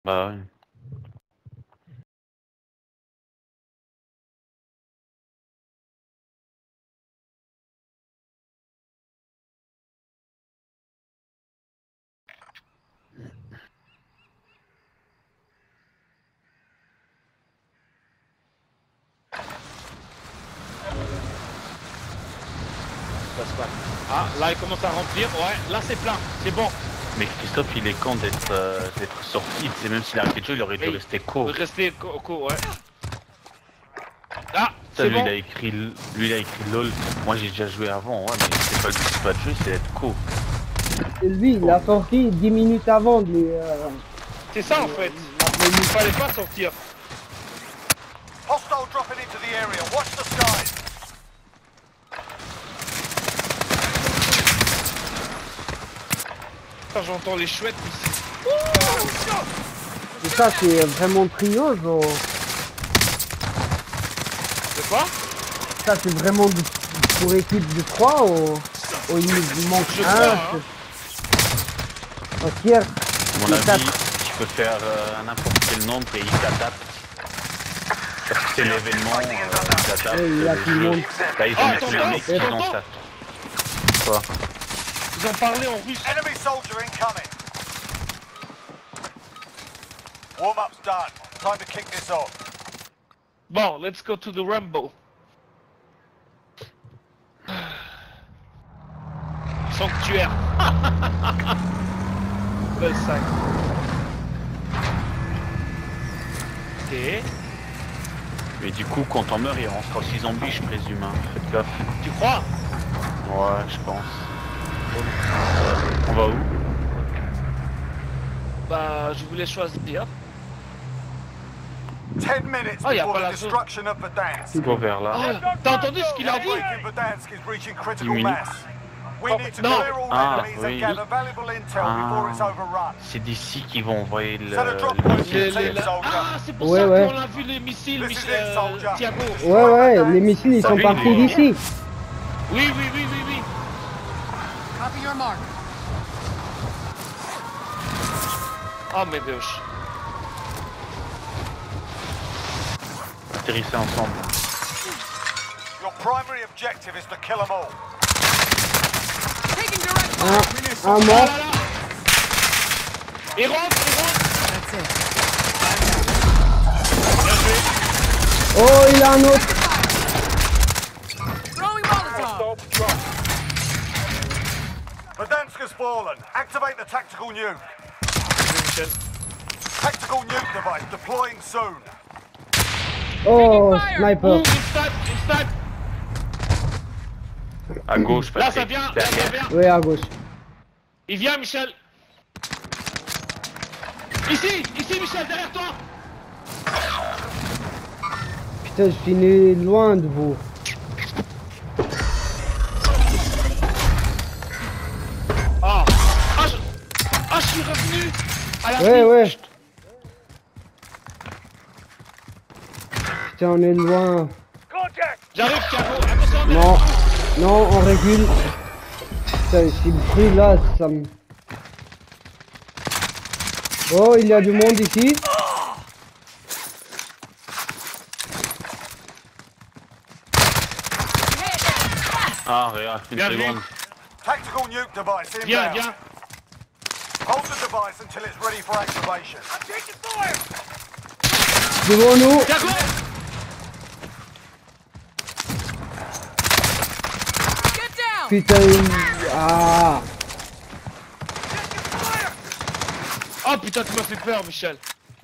Bah ouais. Ah, là il commence à remplir, ouais, là c'est plein, c'est bon. Mais Christophe, il est con d'être sorti. C'est même s'il a arrêté de jouer, il aurait dû Oui. rester co. Rester co, ouais. Ah, Ça, c'est lui, bon. il a écrit LOL. Moi, j'ai déjà joué avant, ouais, mais c'est pas le but, c'est pas de jouer, c'est d'être co. Lui, il a sorti 10 minutes avant de lui. C'est ça en fait. Il fallait pas sortir. Hostile dropping into the area. Watch the skies. J'entends les chouettes ici. Et ça, c'est vraiment trio, genre. C'est quoi? Ça, c'est vraiment pour équipe de 3 ou il manque Je un. crois, hein. Parce qu'hier, À mon les avis, quatre- tu peux faire n'importe quel nombre et il t'adapte. Parce que c'est l'événement, il t'adapte. Ouais, il y a tout le monde. Là, ils Oh, ont mis tous les t'entends? mecs qui ont T'entends? ça. Quoi? Ils ont parlé en russe. Enemy soldier incoming. Warm-up's done. Time to kick this off. Bon, let's go to the Rumble. Sanctuaire. Le 5. Ok. Mais du coup, quand on meurt, il rentre aussi zombie, je présume. Hein. Faites gaffe. Tu crois? Ouais, je pense. On va où? Bah, je voulais choisir. 10 minutes Oh, y a before pas the la zone. destruction of Verdansk. On va vers là. Oh, t'as entendu ce qu'il a dit? Breaking Verdansk is reaching critical 10 minutes. mass. We need to No. clear all Ah, enemies oui. and gather valuable intel before it's overrun. C'est d'ici qu'ils vont envoyer le... Set a drop point le- to your team, soldier. Ah, c'est pour Ouais, ça ouais. qu'on a vu les missiles, This is it, soldier. Thiago. Ouais, les missiles, ils Ça sont fait partis une- d'ici. Oui. Copy your mark. Oh, mes Dieu. Atterrissez ensemble. Your primary objective is to kill them all. Taking direct Un Oh là mort. là. Il rentre. That's it. Bien joué. Oh, il a un autre. Throwing Molotov. Verdansk has fallen. Activate the tactical nuke. Michel. Tactical nuke device deploying soon. Oh, fire. sniper. Ouh, il snipe. À gauche, Là, Patrick. ça vient. Derrière. Oui, à gauche. Il vient, Michel. Ici, Michel, derrière toi. Putain, je finis loin de vous. Ah, je suis revenu. À la Ouais, fin. ouais. Putain, on est loin. J'arrive, Thiago. Attention, Non, non, on recule. Putain, si le bruit là, ça me... Oh, il y a du monde ici. Ah, regarde, une Bien vu. seconde. Tactical nuke device inbound. Viens. Hold the device until it's ready for activation. Devant nous. Thiago. Get down. Putain, ah. Oh putain, tu m'as fait peur, Michel.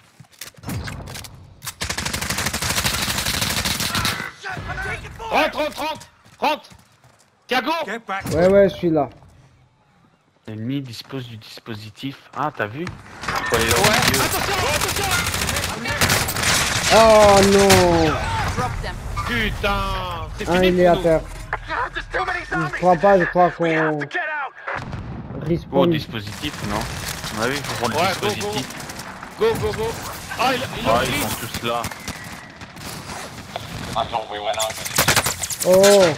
Rentre. Thiago. Ouais, je suis là. L'ennemi dispose du dispositif. Ah, t'as vu? Faut aller là au Ouais. milieu. Attention. Oh non. Drop them. Putain, c'est Un, fini il est à pour nous. terre. Je crois pas, je crois qu'on... Oh, Respawn. dispositif, non? On a vu, il faut prendre le Ouais, dispositif. Go. Ah, il Ah, a ils pris. sont tous là. Oh.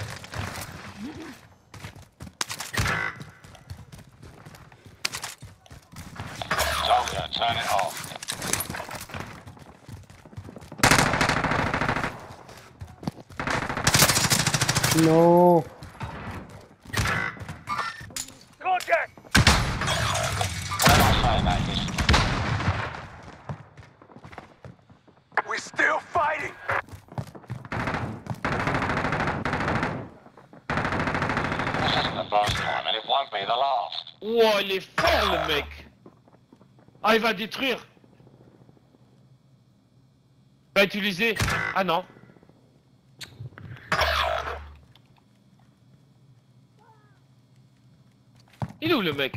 Non. Contact! We're still fighting! Wow, il est fort le mec. Ah, il va détruire. Il va utiliser. Ah non. Il est où le mec?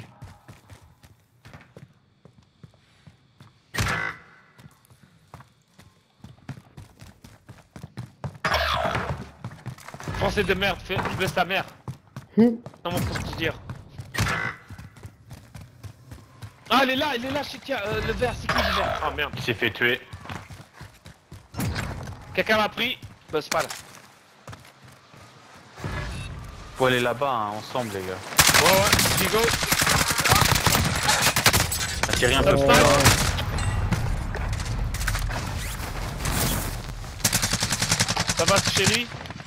Français de merde, je laisse ta mère. Non, mon pour te dire. Ah, il est là, Chikia, le vert, c'est qui le vert? Ah merde. Il s'est fait tuer. Quelqu'un l'a pris? Bah, c'est pas là. Faut aller là-bas, hein, ensemble, les gars. Ouais, Chigo. Attirez un peu plus. Ça va, chérie?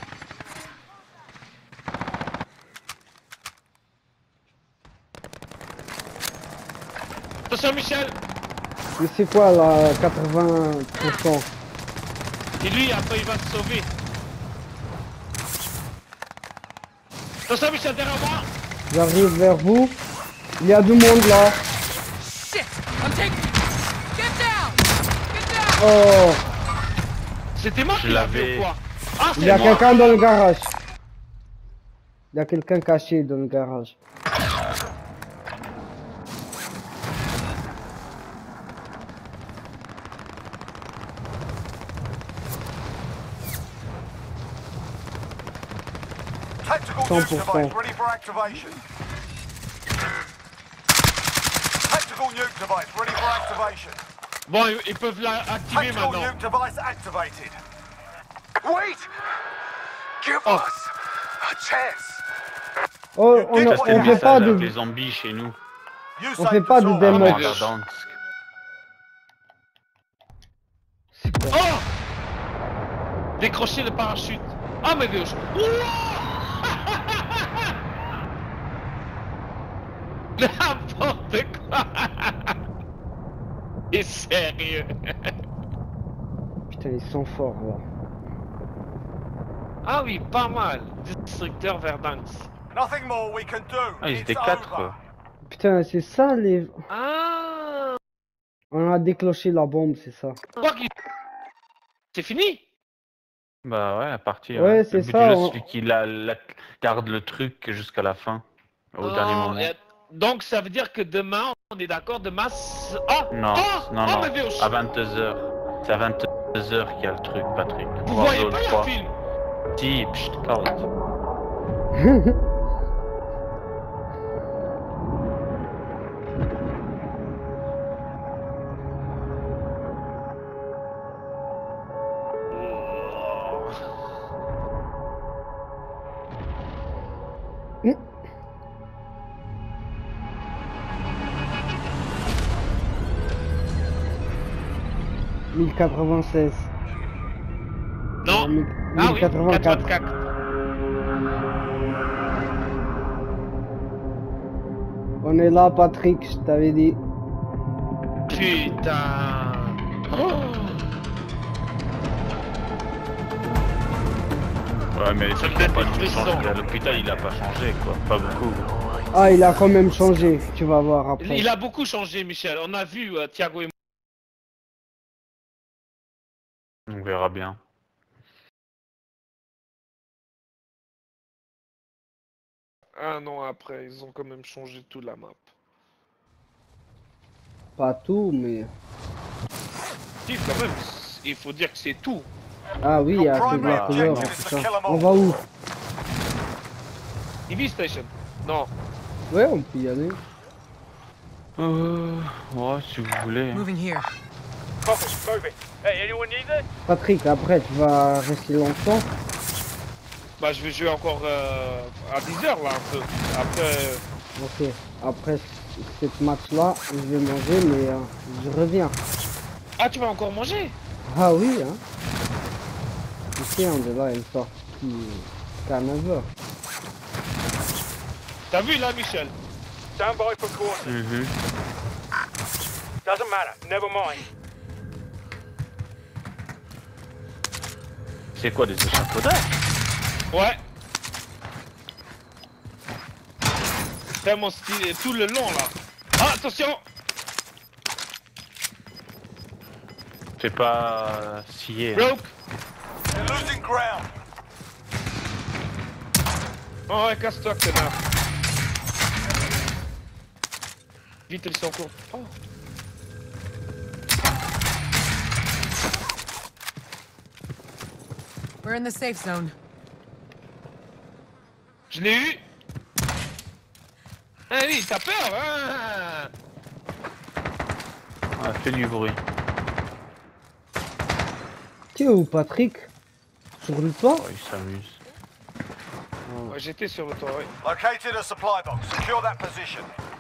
Attention, Michel! Mais c'est quoi là, 80%? Et lui, après, il va se sauver. Attention, Michel, derrière moi! J'arrive vers vous. Il y a du monde là. Shit! I'm taking. Get down! Get down! Oh, C'était moi Je qui l'avais l'avais. ou quoi? Ah, il y a c'est moi! quelqu'un dans le garage. Il y a quelqu'un caché dans le garage. Tactical 100%. nuke device ready for activation. Tactical nuke device ready for activation. Bon, ils peuvent l'activer Tactical maintenant. nuke device activated. Wait! Give Oh. us a chance. Oh, on Ça, c'était le fait pas message avec de... les zombies chez nous. You On saved fait pas us de all. démo. Ah, Verdansk. Oh! Décrocher le parachute. Ah, mais gauche. N'importe quoi. Et sérieux. Putain, ils sont forts là. Ah oui, pas mal. Destructeur Verdansk. Nothing more we can do. Ah, ils It's étaient 4 over. quoi. Putain, c'est ça les... Ah. On a déclenché la bombe, c'est ça. Quoi qu'il... C'est fini? Bah ouais, la partie. Ouais, Le c'est but ça, du jeu, on- c'est celui qui garde le truc jusqu'à la fin. Au dernier Oh, moment. donc ça veut dire que demain, on est d'accord, demain... Ah! Non, Ah! non, Ah, non. mais gauche. À 22h. C'est à 22h qu'il y a le truc, Patrick. Vous voyez pas Warzone le film? Si, pchit, carotte. Hmm. « 1096. Non. Ah oui, 1084. 84. On est là, Patrick, je t'avais dit. Putain. Oh. Ouais, mais Ça ça me donne pas des tout frissons. changé. À l'hôpital, il a pas changé, quoi. Pas beaucoup. Ah, il a quand même changé, tu vas voir après. Il a beaucoup changé, Michel. On a vu Thiago et moi. On verra bien. Un an après, ils ont quand même changé toute la map. Pas tout, mais... Si, quand même, il faut dire que c'est tout. Ah oui, il y a Your que de la primary couleur, objective is c'est to ça. kill 'em On all. va où? EV Station. Non. Ouais, on peut y aller. Ouais, si vous voulez. Moving here. Focus, moving. Hey, anyone need this? Patrick, après, tu vas rester longtemps? Bah, je vais jouer encore à 10h là, un peu. Après. Ok, après cette match-là, je vais manger, mais je reviens. Ah, tu vas encore manger? Ah oui, hein. Ici, on est là, une sortie jusqu'à 9h. T'as vu là, Michel? Stand by for caution. Doesn't matter. Never mind. C'est quoi, des échafaudages? Ouais. C'est mon style tout le long là. Ah, attention! Fais pas scier. Hein. Broke! You're losing ground. Oh ouais, casse-toi, connard. Vite, ils sont courts. Oh. We're in the safe zone. Je l'ai eu! Ah oui, t'as peur, hein? Ah, fais du bruit. Tu es où, Patrick? Sur le toit? Oh, il s'amuse. Ouais, j'étais sur le toit, oui. Located a supply box. Secure that position.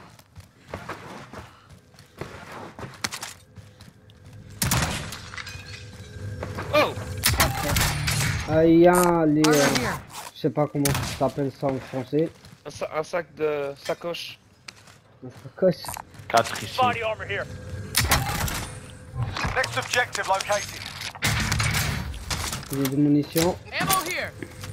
Oh! Ah, il y a les... Armor here. je sais pas comment ça s'appelle ça en français. Un sac de sacoche. Un sacoche. 4 ici. Body armor here. Next objective located. J'ai des munitions. Ammo here.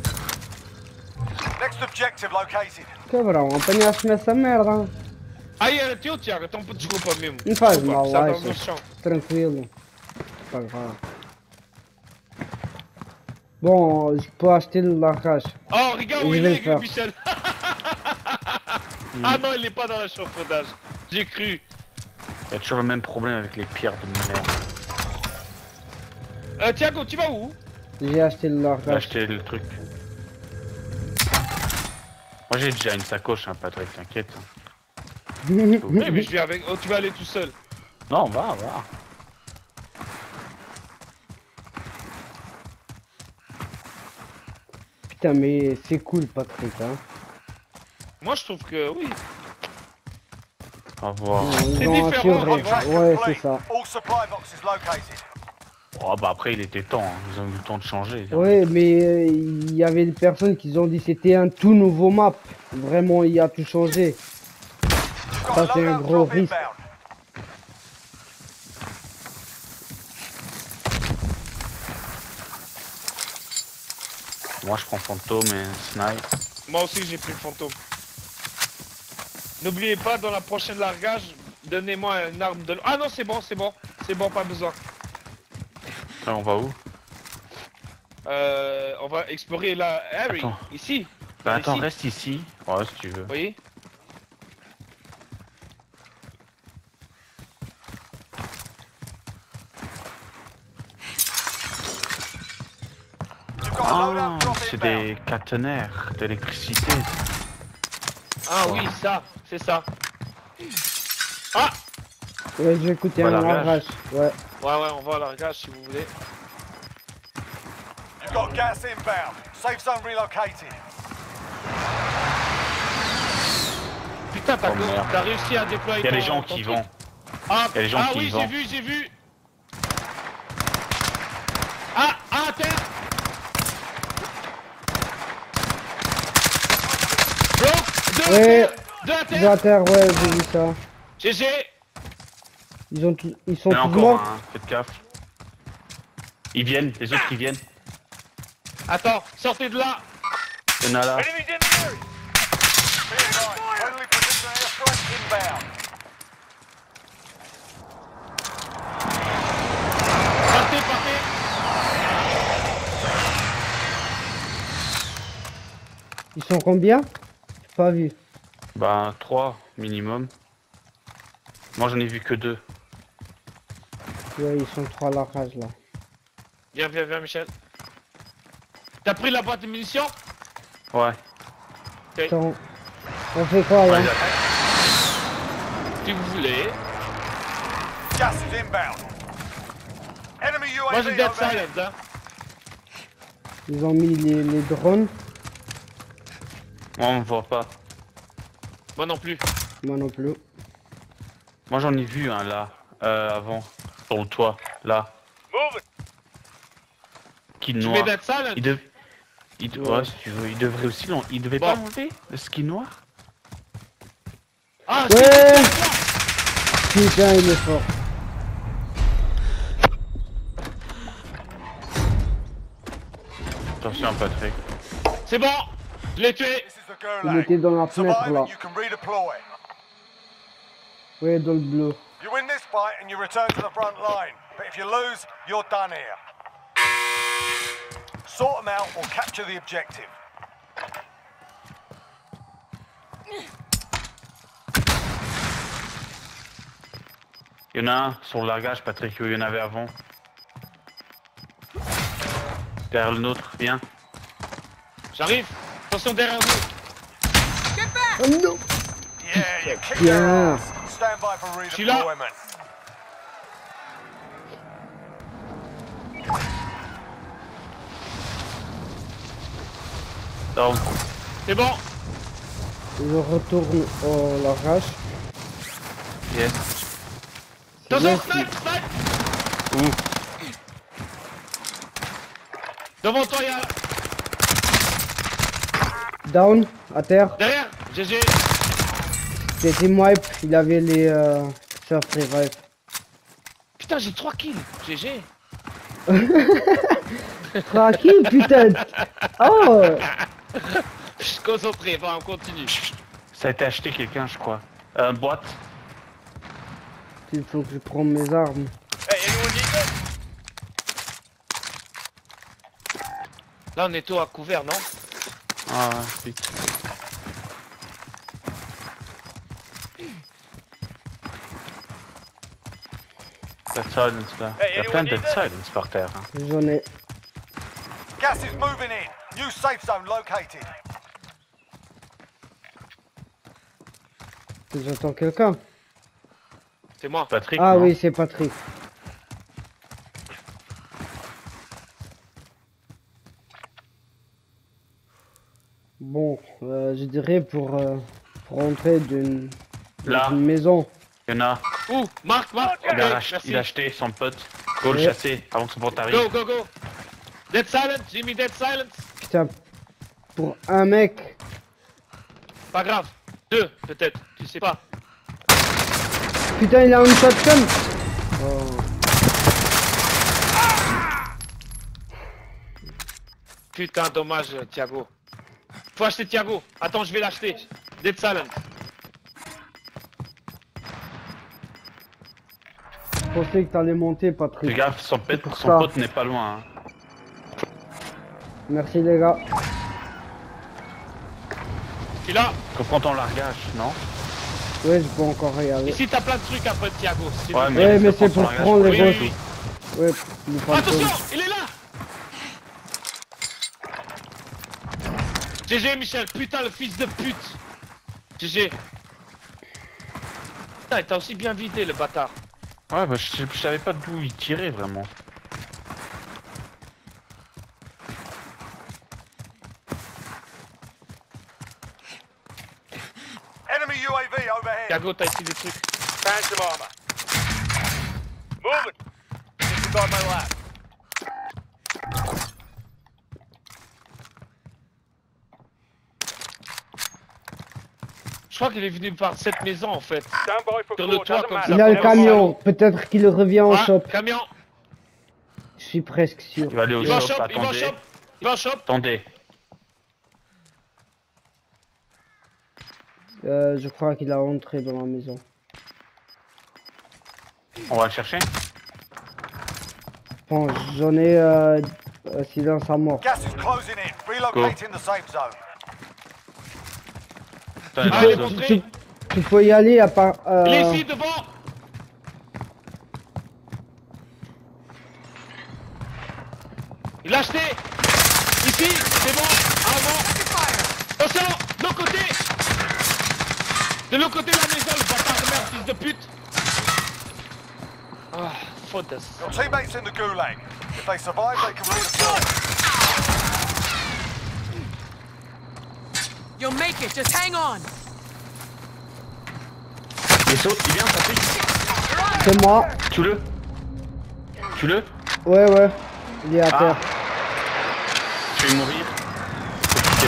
Next objective located. Que bravo, apanhaste nessa merda. Aí, teu Tiago, então desculpa mesmo. Não faz Desculpa, mal, estava acho. no chão. Tranquilo. Pas grave. Bon, je peux acheter la cage. Oh, regarde où Je il vais est, le faire. Michel. Ah non, il est pas dans l'échafaudage. J'ai cru. Il y a toujours le même problème avec les pierres de merde. Tiago, tu vas où? J'ai acheté la J'ai cage. acheté le truc. Moi j'ai déjà une sacoche, hein, Patrick, t'inquiète. Oui, mais je viens avec. Oh, tu vas aller tout seul. Non, va. Putain, mais c'est cool, Patrick. Hein. Moi, je trouve que oui. Au revoir. Ils ont différent, assuré. Contract Ouais, complete. c'est ça. All supply boxes located. Oh bah après il était temps, hein. Ils ont eu le temps de changer. Ouais, mais il y avait des personnes qui ont dit que c'était un tout nouveau map. Vraiment, il a tout changé. You've got Ça, a c'est un loadout gros drop risque. inbound. Moi je prends fantôme et snipe. Moi aussi, j'ai pris le fantôme. N'oubliez pas, dans la prochaine largage, donnez-moi une arme de. Ah non, c'est bon, pas besoin. Là on va où? On va explorer la Harry, Attends. ici. Bah attends, Ici. reste ici. Ouais si tu veux. Vous voyez? You've got a Ah, loadout drop c'est inbound. des caténaires d'électricité. Ah oui, ça, c'est ça. Ah! Ouais, je vais écouter Voilà, un largage. largage. Ouais. Ouais, on va à largage si vous voulez. You've got gas inbound. Safe zone relocated. Putain, Oh, merde. t'as réussi à déployer. Il y a des ton- gens ton qui truc. vont. Ah, Il y a des gens qui oui, y vont. j'ai vu. Ah, terre. Bro, Ouais. deux à Ils terre. à terre, ouais, j'ai vu ça. GG. Ils sont Il y en a tous encore morts. un, hein. Faites gaffe. Ils viennent, les autres qui viennent. Attends, sortez de là. Il y en a là. Enemies in the area. Be advised, friendly precision airstrike inbound. Partez. Ils sont combien? Pas vu. Bah 3 minimum. Moi j'en ai vu que 2. Ouais, ils sont 3 largages là. Viens, Michel. T'as pris la boîte de munitions? Ouais. Attends. On fait quoi là? Ouais, ils attaquent. Si vous voulez. Gas is inbound. Enemy UAV Moi j'ai dead overhead. silent, hein. Ils ont mis les drones. Moi on me voit pas. Moi non plus. Moi non plus. Moi j'en ai vu un là. Avant. Sur le toit. Là. Move it. Qui Tu noir. mets dead silent? Ouais, si tu veux, il devrait aussi il devait Bon. pas l'enlever, le skin noir. Ah, Ouais. Putain, il est fort. Attention Patrick. c'est bon. Je l'ai tué. This is the Il Gulag. était dans la fenêtre Survive là. and you can redeploy. Ouais, dans le bleu. You win this fight and you return to the front line. But if you lose, you're done here. Sort them out or capture the objective. Il y en a un sur le largage, Patrick, il y en avait avant. Derrière le nôtre, viens. J'arrive. Attention derrière vous. Get back! Oh non. Yeah, you kick their Yeah. ass. Stand by for suis là. redeployment. Down. C'est bon. Je retourne au largage. Yes. C'est Attention, bon, snipe, snipe. Où? Devant toi, il y a... Down, à terre. Derrière. GG. C'était wipe, il avait les surf revive. Putain, j'ai 3 kills. GG. Tranquille, putain. Oh. Je suis concentré. Bon, on continue. Ça a été acheté quelqu'un, je crois. Boîte. Il faut que je prenne mes armes. Hey, anyone need this? Là, on est tout à couvert, non? Ah, vite. Dead silence là. Hey, Il y a plein anyone de need dead that? silence par terre. Hein. J'en ai. Gas is moving in. New safe zone located. J'entends quelqu'un. C'est moi. Patrick. Ah non? oui, c'est Patrick. Bon, je dirais pour rentrer Là. d'une maison. Il y en a. Où? Marc. Il Ok, a, merci. il a acheté son pote. Go le Ouais. chasser avant que son pote arrive. Go, go, go. Dead silence. Jimmy, dead silence. Putain, pour un mec. Pas grave. 2, peut-être. Tu sais pas. Putain, il a une shotgun. Oh. Putain, dommage, Thiago. Faut acheter Thiago. Attends, je vais l'acheter. Dead silence. Je pensais que t'allais monter, Fais Patrick. gaffe, son pour ça. pote n'est pas loin. Hein. Merci les gars. Je suis là. Reprends ton largage, non? Ouais, je peux encore regarder. Ici, t'as plein de trucs après, Thiago. si tu Ouais, veux. Ouais, mais laisse-le c'est son pour largage prendre les Oui, gosses. oui, oui. Ouais, le fantôme. Attention, il est là. GG, Michel. Putain, le fils de pute. GG. Putain, il t'a aussi bien vidé, le bâtard. Ouais, bah je savais pas d'où il tirait vraiment. Enemy UAV overhead. Thiago, t'as ici des trucs. Found some armor. Moving. Disregard my lap. Je crois qu'il est venu par cette maison, en fait. Stand by for Sur le call. toit, Doesn't comme matter. ça. Il a le camion. Peut-être qu'il revient au Ah, shop. camion. Je suis presque sûr. Il va aller au Il va en shop, shop, il va en attendez. shop. Il va en shop. Attendez. Je crois qu'il a entré dans la maison. On va le chercher. Bon, j'en ai silence à mort. Gas is closing in. Relocating the safe zone. Putain, Ah, il j'ai va- compris. Tu peux y aller à part. Il est ici, devant. Il a acheté. Ici, c'est bon. Avant. Attention, de l'autre côté. De l'autre côté de la maison, le bâtard de merde, fils de pute. Ah, faute. Your teammates in the Gulag. If they survive, they can redeploy. You'll make it. Just hang on. Il saute, il vient, Patrick. C'est moi. Tue-le. Tue-le. Ouais, ouais. Il est à Ah. terre. Je vais mourir.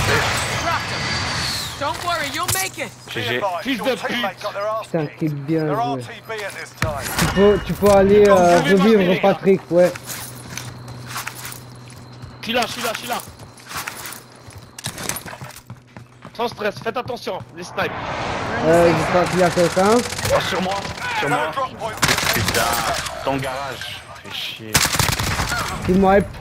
Dropped him. Don't worry, you'll make it. Be GG. advised, Fils your de teammates pute. got their ass Putain, kicked. quel bien They're joué. RTB at this time. Tu peux aller vous pouvez revivre m'appeler. Patrick, ouais. Je suis là. Sans stress, faites attention, les snipes. Je crois qu'il y a quelqu'un. Oh, sur moi. Another drop point. Putain, ton garage. Fais chier. Team wipe.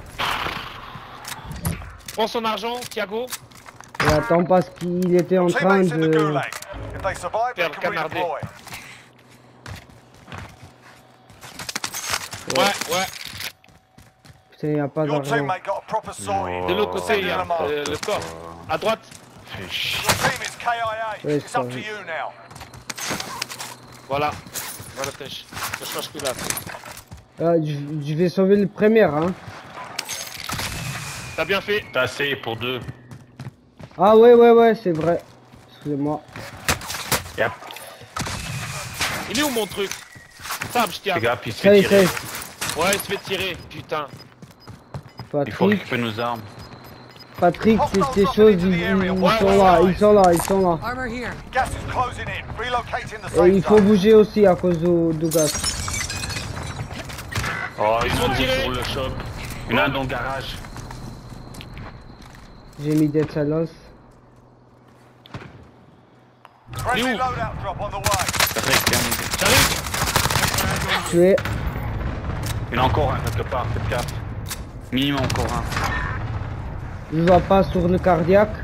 Prends son argent, Thiago. Et attends parce qu'il était en train Teammates in the de... gulag. If they survive, they Faire can canarder. redeploy. Ouais. Putain, il n'y a pas Your d'argent. teammate got a proper sorting. De l'autre côté, il y a le corps. À droite. Fais chier. Your team is KIA. Ouais, It's up to sorry. you now. Voilà. Voilà, tâche. Je change plus là. Je vais sauver le premier, hein. T'as bien fait. T'as assez pour 2. Ah ouais, c'est vrai. Excusez-moi. Yep. Il est où mon truc? Sam, je tiens. Les gars, puis il se Ça fait y est, tirer. Ouais, il se fait tirer. Putain. Il faut Patrick, récupérer nos armes. Patrick, ces choses, ils sont là. Armor here. Gas is closing in. Relocating the Et safe il faut zone. bouger aussi à cause du gaz. Oh, Ils ils sont sont tirés. sur le shop. Il y en a un dans le garage. J'ai mis des salos. Friendly où? loadout drop on the way. J'arrive. Tué. Il y en a encore un quelque part, faites gaffe. Minimum encore un. Je vois pas sur le cardiaque.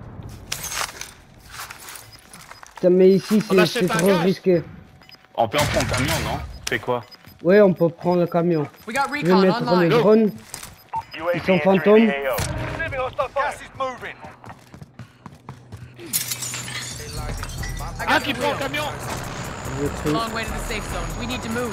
Putain, mais ici, On c'est achète un trop gaz. risqué. On peut en prendre un camion, non? Fais quoi? Ouais, on peut prendre le camion. We got Je vais recon mettre les online. drones. Ils sont fantômes. Gas is moving. Un qui prend le camion. J'ai pris. Long way to the safe zone. We need to move.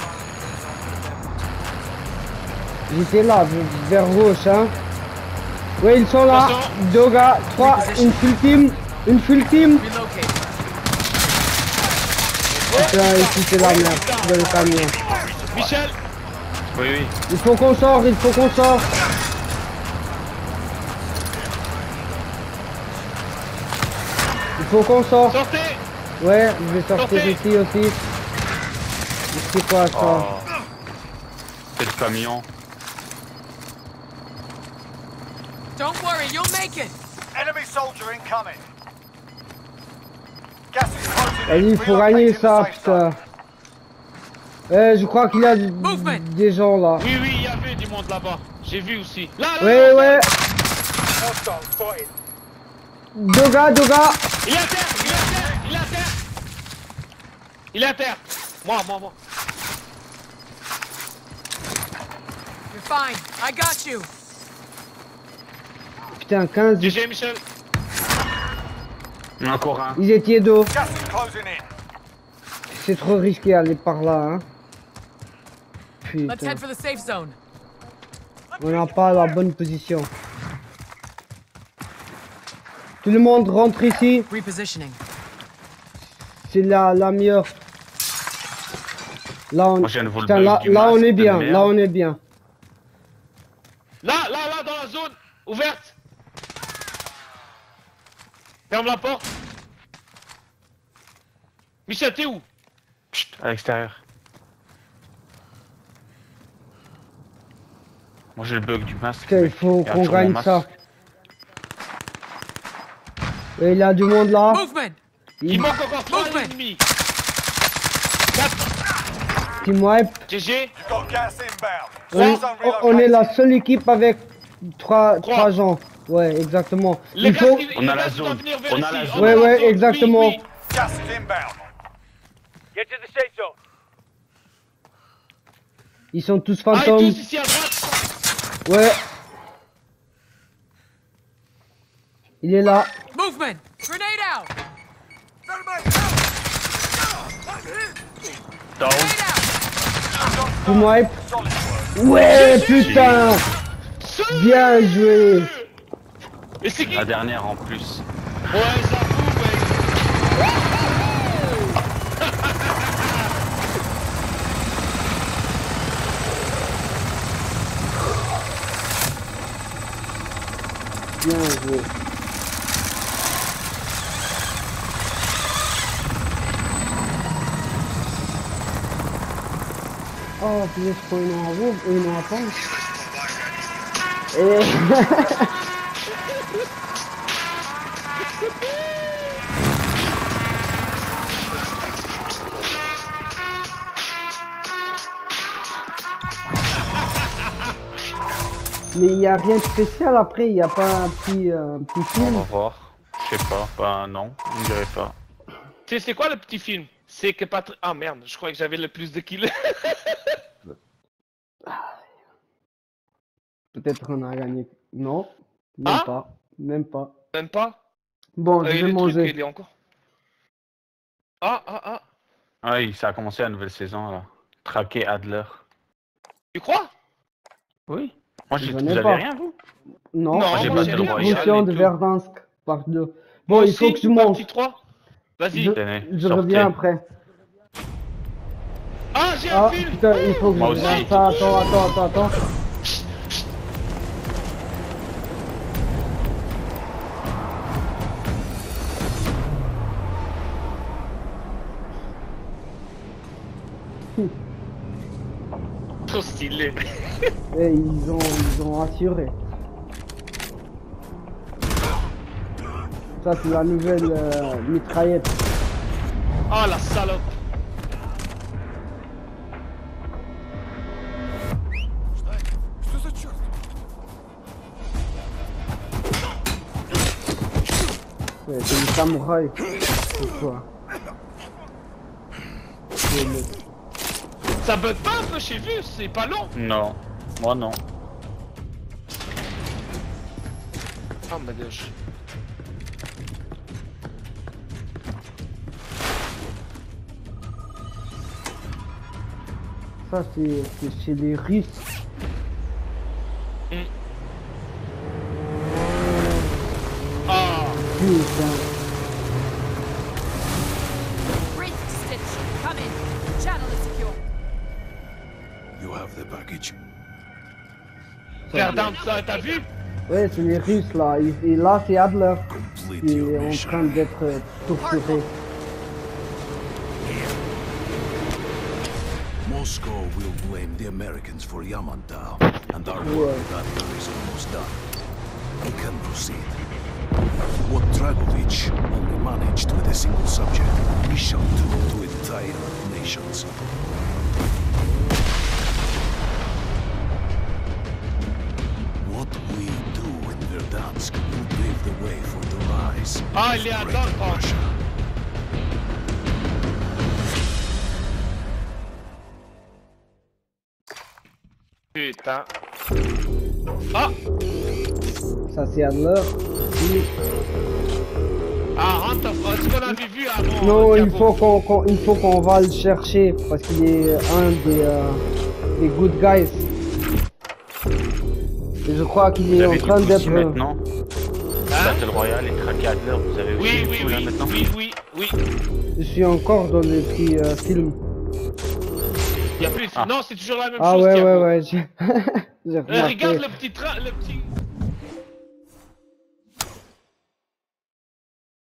J'étais là, vers gauche, hein. Ouais, ils sont là. Attention. 2 gars, 3, une full team. Relocate. Putain, ici c'est la merde, dans le camion. Michel. Oui. Il faut qu'on sorte. Sortez. Ouais, je vais sortir Sortez. ici aussi. C'est quoi ça? Oh. C'est le camion. Don't worry, you'll make it. Enemy soldier incoming. Gas is closing Vas-y, in. il faut gagner Relocating the ça, safe zone. putain. Je crois qu'il y a Movement. des gens là. Oui, il y avait du monde là-bas. J'ai vu aussi. Là. Ouais. 2 gars. Il est à terre. Il est à terre. Moi. You're fine. I got you. Putain, 15. GG, Michel. Il y en a encore un. Ils étaient dos. Gas is closing in. C'est trop risqué aller par là, hein. Let's Putain, head for the safe zone. on n'a pas la bonne position. Tout le monde rentre ici. Repositioning. C'est la meilleure. Là, on... Moi, je viens de vous le Putain, bug là, du là, on masque est de bien. merde. Là, on est bien. Là, dans la zone ouverte. Ferme la porte. Michel, t'es où? Chut, à l'extérieur. Moi j'ai le bug du masque. Putain, il faut Il y a qu'on toujours mon gagne masque. ça. Et il y a du monde là. Movement. Il manque encore 3 Movement. ennemis. 4. Team wipe. GG. You've got gas inbound. On, Safe zone on est relocated. la seule équipe avec 3 Trois. gens. Ouais, exactement. Les Il gars, faut... les On a gars la doivent zone. venir On a vers la ici. zone. Ouais, a la ouais, zone. exactement. Oui. Gas is inbound. Get to the safe zone. Ils sont tous Ah, et fantômes. tous ici à droite. Ouais. Il est là. Movement. Grenade out. Down. Grenade out. Team wipe. Solid work. Ouais, putain. Bien joué. Et c'est qui? La dernière en plus. Ouais, ça fout, mec. Bien joué. Oh, puis je crois qu'ils n'ont à vous, ils n'ont à prendre. Et... Mais il n'y a rien de spécial après, il n'y a pas un petit On film. va voir. Je sais pas. Bah non, on dirait pas. C'est quoi le petit film? C'est que Patrick... Ah merde, je croyais que j'avais le plus de kills. Peut-être on a gagné. Non, même Ah pas. Même pas. Même pas? Bon, je Et vais le truc, manger. il est encore. Ah. Ah oui, ça a commencé la nouvelle saison là. Traquer Adler. Tu crois? Oui. Moi, J'en ai vous avez pas. rien, vous? Non, Non, j'ai on pas a de dit droit, Potion et de tout. Verdansk par 2. Moi Bon, il aussi, faut que je mange. partie 3. Vas-y. Je, Tenez, je sortez. reviens après. Ah, j'ai Ah un film. putain, il faut que Moi je aussi. regarde ça. Attends. Trop stylé. Et ils ont assuré. Ça c'est la nouvelle mitraillette. Ah, la salope. Ouais, c'est une samouraï. C'est quoi? Ça bug pas un peu chez Vu, c'est pas long. Non. Moi, non. Oh my gosh. Ça c'est chez les Russes. Ah. Putain. Wrist stitch. Come in. Channel is secure. You have the package. Verdun, ça, t'as vu? Ouais, c'est les Russes là. Et là c'est Adler Complete qui your est en mission. train d'être torturé. Moscow will blame the Americans for Yamantau, and our work with Adler is almost done. We can proceed. What Dragovich only managed with a single subject, we shall do to entire nations. What we do in Verdansk will pave the way for the rise Ah, il est à of droite, Great Russia. Putain. Ah. Ça c'est Adler. Ah, rentre, est-ce qu'on avait vu avant? Non, il Diabo? faut qu'on va le chercher parce qu'il est un des good guys. Et je crois qu'il Vous est en avez train tout d'être. aussi maintenant. Hein? Battle Royale et traquer Adler, vous avez aussi Oui, tout là maintenant. oui. Je suis encore dans le petit film. Il y a plus. Ah. Non, c'est toujours la même Ah chose. ouais, Diabo. ouais. J'ai remarqué. Regarde le petit train, le petit.